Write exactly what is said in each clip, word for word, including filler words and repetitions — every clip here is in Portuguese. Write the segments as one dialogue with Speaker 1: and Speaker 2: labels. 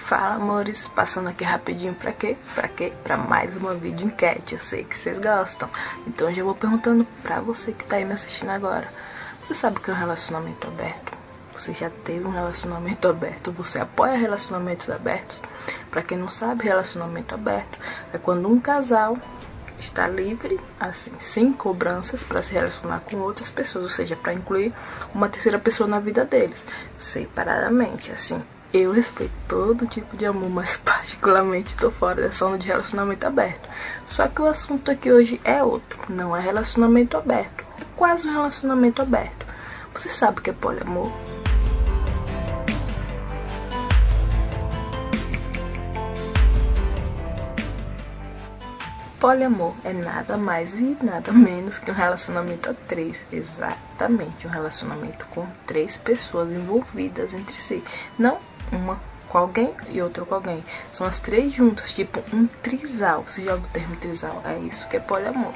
Speaker 1: Fala, amores, passando aqui rapidinho pra quê? Pra quê? Pra mais uma vídeo enquete. Eu sei que vocês gostam, então eu já vou perguntando pra você que tá aí me assistindo agora. Você sabe o que é um relacionamento aberto? Você já teve um relacionamento aberto? Você apoia relacionamentos abertos? Pra quem não sabe, relacionamento aberto é quando um casal está livre, assim, sem cobranças, para se relacionar com outras pessoas, ou seja, para incluir uma terceira pessoa na vida deles, separadamente, assim. Eu respeito todo tipo de amor, mas particularmente tô fora dessa onda de relacionamento aberto. Só que o assunto aqui hoje é outro, não é relacionamento aberto, é quase um relacionamento aberto. Você sabe o que é poliamor? Poliamor é nada mais e nada menos que um relacionamento a três, exatamente, um relacionamento com três pessoas envolvidas entre si, não uma com alguém e outra com alguém, são as três juntas, tipo um trisal. Você já ouviu o termo trisal? É isso que é poliamor.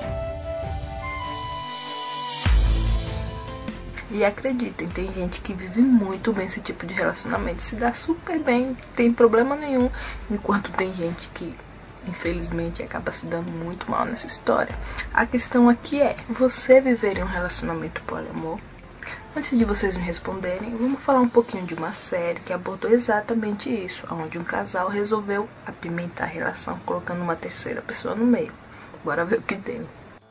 Speaker 1: E acreditem, tem gente que vive muito bem esse tipo de relacionamento, se dá super bem, não tem problema nenhum, enquanto tem gente que infelizmente acaba se dando muito mal nessa história. A questão aqui é, você viver em um relacionamento poliamor? Antes de vocês me responderem, vamos falar um pouquinho de uma série que abordou exatamente isso, onde um casal resolveu apimentar a relação colocando uma terceira pessoa no meio. Bora ver o que deu.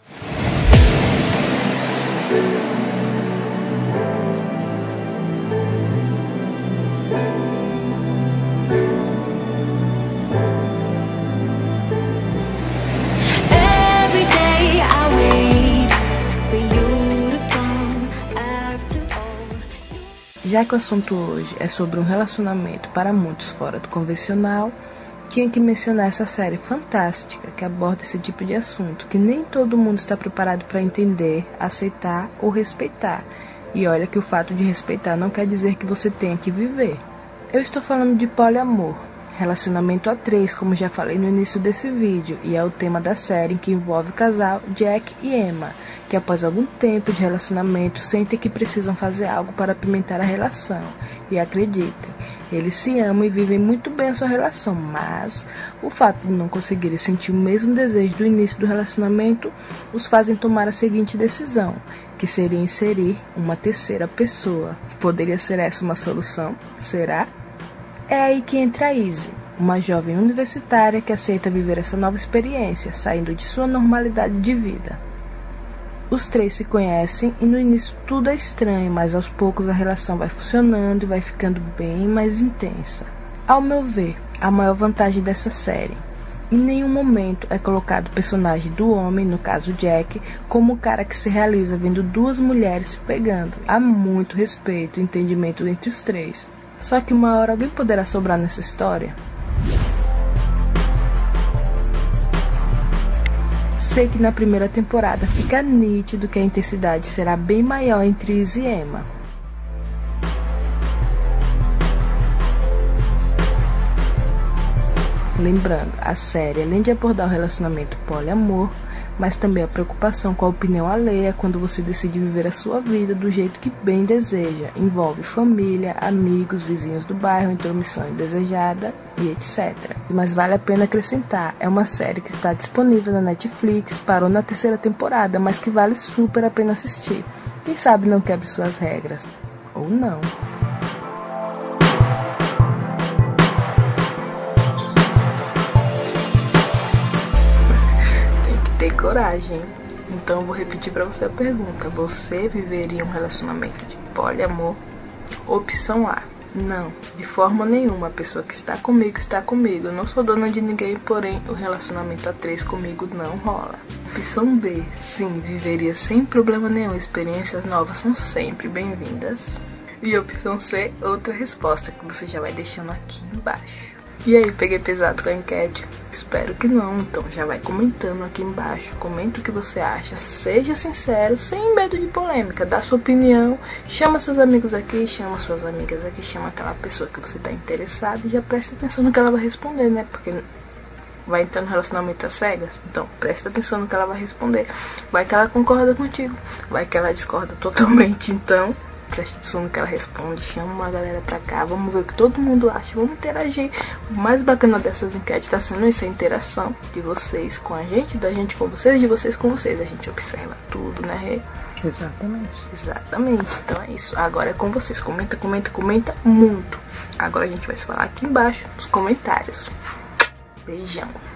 Speaker 1: Já que o assunto hoje é sobre um relacionamento para muitos fora do convencional, tinha que mencionar essa série fantástica que aborda esse tipo de assunto que nem todo mundo está preparado para entender, aceitar ou respeitar. E olha que o fato de respeitar não quer dizer que você tenha que viver. Eu estou falando de poliamor, relacionamento a três, como já falei no início desse vídeo, e é o tema da série, que envolve o casal Jack e Emma, que após algum tempo de relacionamento sentem que precisam fazer algo para apimentar a relação. E acreditem, eles se amam e vivem muito bem a sua relação, mas o fato de não conseguirem sentir o mesmo desejo do início do relacionamento os fazem tomar a seguinte decisão, que seria inserir uma terceira pessoa. Poderia ser essa uma solução? Será? É aí que entra a Izzy, uma jovem universitária que aceita viver essa nova experiência, saindo de sua normalidade de vida. Os três se conhecem e no início tudo é estranho, mas aos poucos a relação vai funcionando e vai ficando bem mais intensa. Ao meu ver, a maior vantagem dessa série: em nenhum momento é colocado o personagem do homem, no caso Jack, como o cara que se realiza vendo duas mulheres se pegando. Há muito respeito e entendimento entre os três. Só que uma hora alguém poderá sobrar nessa história? Sei que na primeira temporada fica nítido que a intensidade será bem maior entre Izzy e Emma. Lembrando, a série, além de abordar o relacionamento poliamor, mas também a preocupação com a opinião alheia quando você decide viver a sua vida do jeito que bem deseja. Envolve família, amigos, vizinhos do bairro, intromissão indesejada e etcétera. Mas vale a pena acrescentar, é uma série que está disponível na Netflix, parou na terceira temporada, mas que vale super a pena assistir. Quem sabe não quebre suas regras. Ou não. Tem coragem. Então eu vou repetir pra você a pergunta: você viveria um relacionamento de poliamor? Opção A: não, de forma nenhuma. A pessoa que está comigo está comigo, eu não sou dona de ninguém, porém o relacionamento a três comigo não rola. Opção B: sim, viveria sem problema nenhum, experiências novas são sempre bem-vindas. E opção C: outra resposta que você já vai deixando aqui embaixo. E aí, peguei pesado com a enquete? Espero que não, então já vai comentando aqui embaixo, comenta o que você acha, seja sincero, sem medo de polêmica, dá sua opinião, chama seus amigos aqui, chama suas amigas aqui, chama aquela pessoa que você tá interessado e já presta atenção no que ela vai responder, né, porque vai entrar no relacionamento às cegas, então presta atenção no que ela vai responder, vai que ela concorda contigo, vai que ela discorda totalmente, então preste atenção no que ela responde, chama uma galera pra cá, vamos ver o que todo mundo acha, vamos interagir. O mais bacana dessas enquetes tá sendo isso, a interação de vocês com a gente, da gente com vocês, de vocês com vocês. A gente observa tudo, né, Rê?
Speaker 2: Exatamente.
Speaker 1: Exatamente. Então é isso. Agora é com vocês. Comenta, comenta, comenta muito. Agora a gente vai se falar aqui embaixo nos comentários. Beijão.